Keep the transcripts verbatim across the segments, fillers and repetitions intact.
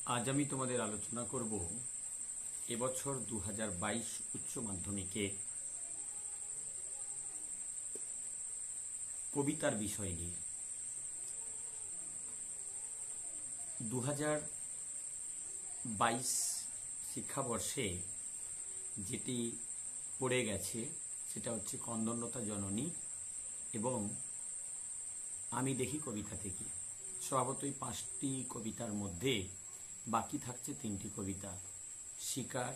আজ আমি তোমাদের আলোচনা করব এবছর দু হাজার বাইশ উচ্চ মাধ্যমিকে কবিতার বিষয় নিয়ে। দু হাজার বাইশ শিক্ষাবর্ষে যেটি পড়ে গেছে সেটা হচ্ছে কন্দন্যতা জননী এবং আমি দেখি কবিতা থেকে। স্বভাবতই পাঁচটি কবিতার মধ্যে বাকি থাকছে তিনটি কবিতা, শিকার,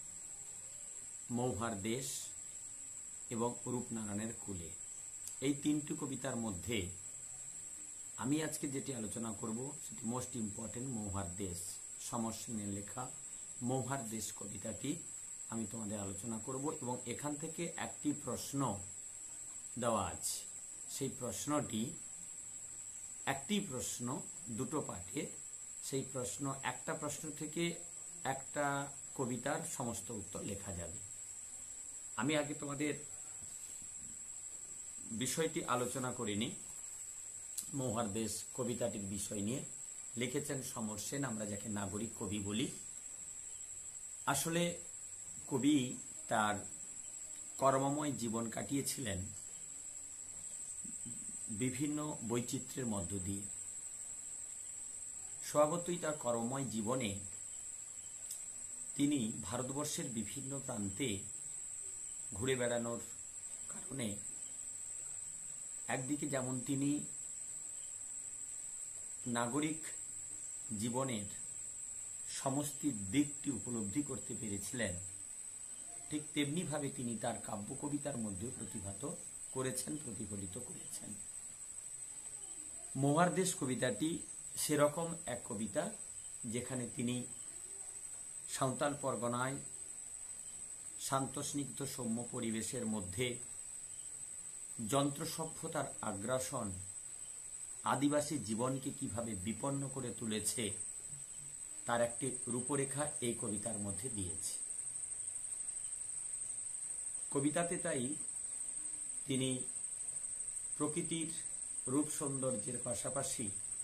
মৌহার দেশ এবং রূপনারায়ণের কুলে। এই তিনটি কবিতার মধ্যে আমি আজকে যেটি আলোচনা করব সেটি মোস্ট ইম্পর্টেন্ট মৌহার দেশ। সমর সেনের লেখা মৌহার দেশ কবিতাটি আমি তোমাদের আলোচনা করব এবং এখান থেকে একটি প্রশ্ন দেওয়া আছে। সেই প্রশ্নটি একটি প্রশ্ন দুটো পাঠে, সেই প্রশ্ন একটা প্রশ্ন থেকে একটা কবিতার সমস্ত উত্তর লেখা যাবে। আমি আগে তোমাদের বিষয়টি আলোচনা করিনি। মৌহার দেশ কবিতাটির বিষয় নিয়ে লিখেছেন সমর সেন, আমরা যাকে নাগরিক কবি বলি। আসলে কবি তার কর্মময় জীবন কাটিয়েছিলেন বিভিন্ন বৈচিত্র্যের মধ্য দিয়ে। স্বভাবতই তার কর্মময় জীবনে তিনি ভারতবর্ষের বিভিন্ন প্রান্তে ঘুরে বেড়ানোর কারণে একদিকে যেমন তিনি নাগরিক জীবনের সমস্ত দিকটি উপলব্ধি করতে পেরেছিলেন, ঠিক তেমনিভাবে তিনি তার কাব্য কবিতার মধ্যে প্রতিভাত করেছেন, প্রতিফলিত করেছেন। মৌহার দেশ কবিতাটি সেরকম এক কবিতা যেখানে তিনি সাঁওতাল পরগনায় শান্তস্নিগ্ধ সৌম্য পরিবেশের মধ্যে যন্ত্র সভ্যতার আগ্রাসন আদিবাসী জীবনকে কিভাবে বিপন্ন করে তুলেছে তার একটি রূপরেখা এই কবিতার মধ্যে দিয়েছে। কবিতাতে তাই তিনি প্রকৃতির রূপ সৌন্দর্যের পাশাপাশি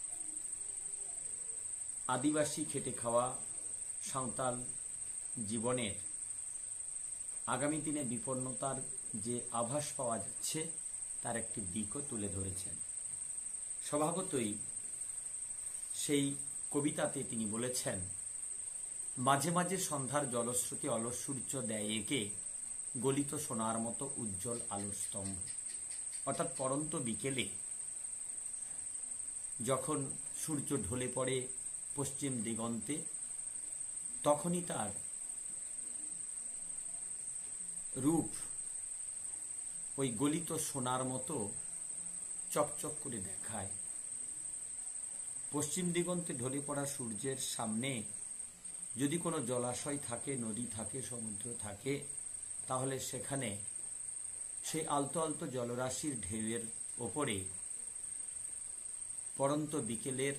আদিবাসী খেটে খাওয়া সাঁওতাল জীবনের আগামী দিনে বিপন্নতার যে আভাস পাওয়া যাচ্ছে তার একটি দিকও তুলে ধরেছেন। স্বভাবতই সেই কবিতাতে তিনি বলেছেন, মাঝে মাঝে সন্ধ্যার জলস্রোতে অলস সূর্য দেয় একে গলিত সোনার মতো উজ্জ্বল আলোর স্তম্ভ। অর্থাৎ পড়ন্ত বিকেলে যখন সূর্য ঢলে পড়ে পশ্চিম দিগন্তে, তখনই তার রূপ ওই গলিত সোনার মতো চকচক করে দেখায়। পশ্চিম দিগন্তে ঢলে পড়া সূর্যের সামনে যদি কোনো জলাশয় থাকে, নদী থাকে, সমুদ্র থাকে, তাহলে সেখানে সেই আলতো আলতো জলরাশির ঢেউয়ের ওপরে পড়ন্ত বিকেলের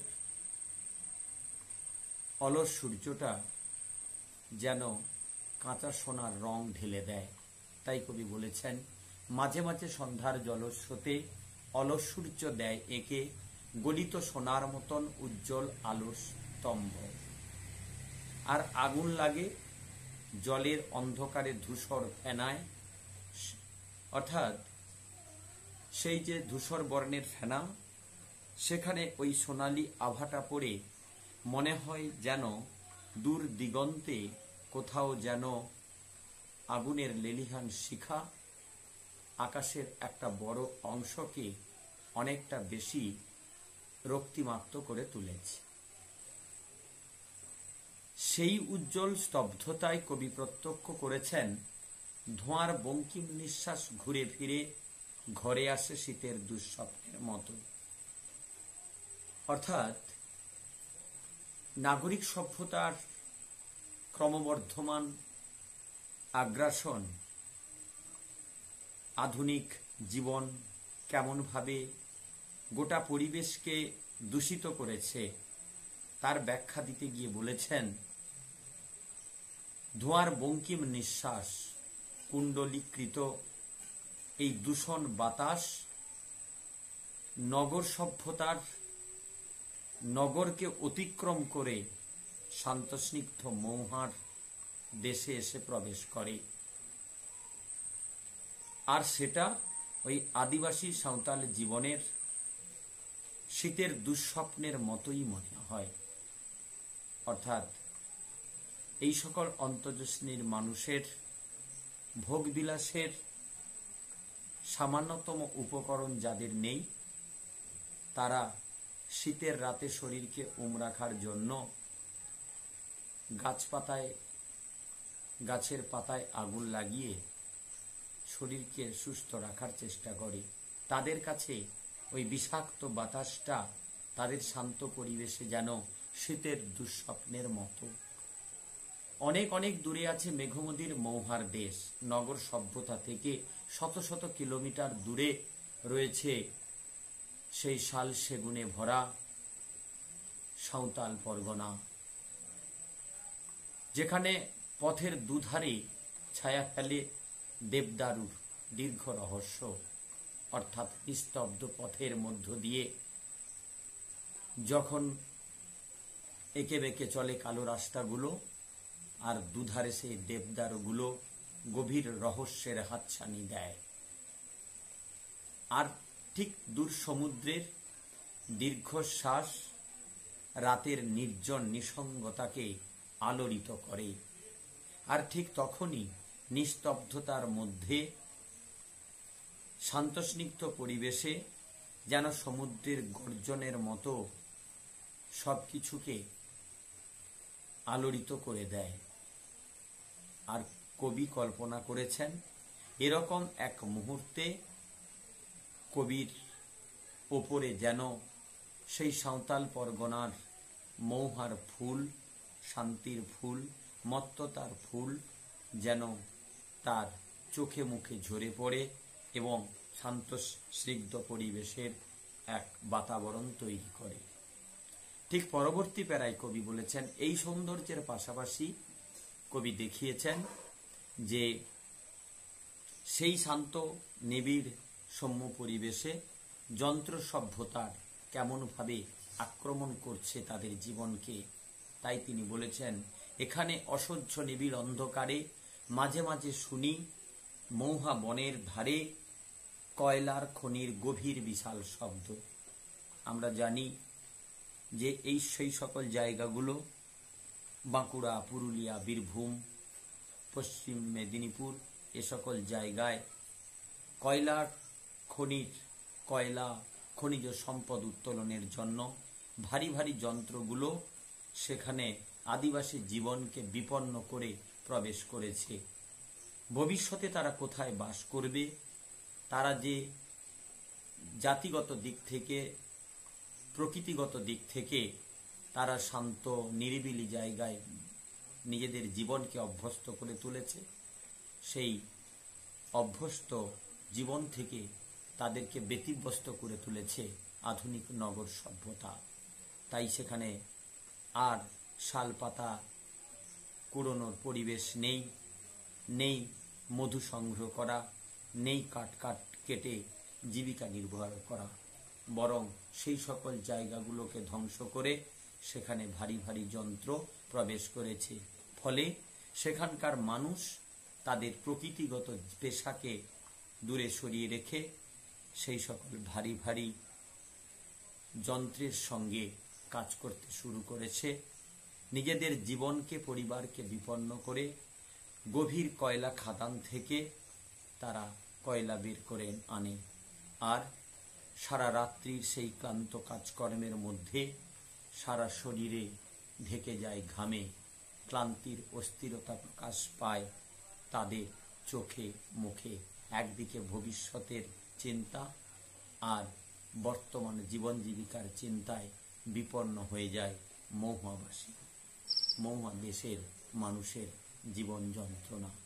অলস সূর্যটা যেন কাঁচা সোনার রং ঢেলে দেয়। তাই কবি বলেছেন, মাঝে মাঝে সন্ধ্যার জলস্রোতে অলস সূর্য দেয় একে গলিত সোনার মতন উজ্জ্বল আলোর স্তম্ভ। আর আগুন লাগে জলের অন্ধকারে ধূসর ফেনায়, অর্থাৎ সেই যে ধূসর বর্ণের ফেনা, সেখানে ওই সোনালি আভাটা পড়ে মনে হয় যেন দূর দিগন্তে কোথাও যেন আগুনের লেলিহান শিখা আকাশের একটা বড় অংশকে অনেকটা বেশি রক্তিমাক্ত করে তুলেছে। সেই উজ্জ্বল স্তব্ধতায় কবি প্রত্যক্ষ করেছেন ধোঁয়ার বঙ্কিম নিঃশ্বাস ঘুরে ফিরে ঘরে আসে শীতের দুঃস্বপ্নের মতো। অর্থাৎ নাগরিক সভ্যতার ক্রমবর্ধমান আগ্রাসন আধুনিক জীবন কেমনভাবে গোটা পরিবেশকে দূষিত করেছে তার ব্যাখ্যা দিতে গিয়ে বলেছেন, ধোঁয়ার বঙ্কিম নিঃশ্বাস কুণ্ডলীকৃত এই দূষণ বাতাস নগর সভ্যতার নগরকে অতিক্রম করে শান্তস্নিগ্ধ মৌহার দেশে এসে প্রবেশ করে। আর সেটা ওই আদিবাসী সাঁওতাল জীবনের শীতের দুঃস্বপ্নের মতোই মনে হয়। অর্থাৎ এই সকল অন্তর্শ্রেণীর মানুষের ভোগবিলাসের সামান্যতম উপকরণ যাদের নেই, তারা শীতের রাতে শরীরকে উম রাখার জন্য গাছপাতায় গাছের পাতায় আগুন লাগিয়ে শরীরকে সুস্থ রাখার চেষ্টা করে। তাদের কাছে ওই বিষাক্ত বাতাসটা তাদের শান্ত পরিবেশে যেন শীতের দুঃস্বপ্নের মতো। অনেক অনেক দূরে আছে মেঘমুদির মৌহার দেশ। নগর সভ্যতা থেকে শত শত কিলোমিটার দূরে রয়েছে সেই শাল সেগুনে ভরা সাঁওতাল পরগনা, যেখানে পথের দুধারে ছায়া ফেলে দেবদারুর দীর্ঘ রহস্য। অর্থাৎ নিস্তব্ধ পথের মধ্য দিয়ে যখন এঁকে বেঁকে চলে কালো রাস্তাগুলো, আর দুধারে সেই দেবদারুগুলো গভীর রহস্যের হাতছানি দেয়। আর ঠিক দূর সমুদ্রের দীর্ঘশ্বাস রাতের নির্জন নিসঙ্গতাকে আলোড়িত করে। আর ঠিক তখনই নিস্তব্ধতার মধ্যে শান্তস্নিগ্ধ পরিবেশে যেন সমুদ্রের গর্জনের মতো সবকিছুকে আলোড়িত করে দেয়। আর কবি কল্পনা করেছেন এরকম এক মুহূর্তে কবির ওপরে যেন সেই সাঁওতাল পরগনার মৌহার ফুল, শান্তির ফুল, মত্ততার ফুল যেন তার চোখে মুখে ঝরে পড়ে এবং শান্তস্নিগ্ধ পরিবেশের এক বাতাবরণ তৈরি করে। ঠিক পরবর্তী প্যারায় কবি বলেছেন এই সৌন্দর্যের পাশাপাশি কবি দেখিয়েছেন যে সেই শান্ত নিবিড় সৌম্য পরিবেশে যন্ত্র সভ্যতার কেমনভাবে আক্রমণ করছে তাদের জীবনকে। তাই তিনি বলেছেন এখানে অসহ্য নিবিড় অন্ধকারে মাঝে মাঝে শুনি মৌহা বনের ধারে কয়লার খনির গভীর বিশাল শব্দ। আমরা জানি যে এই সেই সকল জায়গাগুলো বাঁকুড়া, পুরুলিয়া, বীরভূম, পশ্চিম মেদিনীপুর এ সকল জায়গায় কয়লার খনির কয়লা খনিজ সম্পদ উত্তোলনের জন্য ভারী ভারী যন্ত্রগুলো সেখানে আদিবাসী জীবনকে বিপন্ন করে প্রবেশ করেছে। ভবিষ্যতে তারা কোথায় বাস করবে, তারা যে জাতিগত দিক থেকে প্রকৃতিগত দিক থেকে তারা শান্ত নিরিবিলি জায়গায় নিজেদের জীবনকে অভ্যস্ত করে তুলেছে, সেই অভ্যস্ত জীবন থেকে তাদেরকে ব্যতিব্যস্ত করে তুলেছে আধুনিক নগর সভ্যতা। তাই সেখানে আর শালপাতা কুড়োনোর পরিবেশ নেই, নেই মধু সংগ্রহ করা, নেই কাঠ কাঠ কেটে জীবিকা নির্বাহ করা, বরং সেই সকল জায়গাগুলোকে ধ্বংস করে সেখানে ভারী ভারী যন্ত্র প্রবেশ করেছে। ফলে সেখানকার মানুষ তাদের প্রকৃতিগত পেশাকে দূরে সরিয়ে রেখে সেই সকল ভারী ভারী যন্ত্রের সঙ্গে কাজ করতে শুরু করেছে। নিজেদের জীবনকে পরিবারকে বিপন্ন করে গভীর কয়লা খাদান থেকে তারা কয়লা বের করে আনে। আর সারা রাত্রির সেই ক্লান্ত কাজকর্মের মধ্যে সারা শরীরে ঢেকে যায় ঘামে, ক্লান্তির অস্থিরতা প্রকাশ পায় তাদের চোখে মুখে। একদিকে ভবিষ্যতের চিন্তা আর বর্তমান জীবন জীবিকার চিন্তায় বিপন্ন হয়ে যায় মৌহাবাসী, মৌহা দেশের মানুষের জীবন যন্ত্রণা।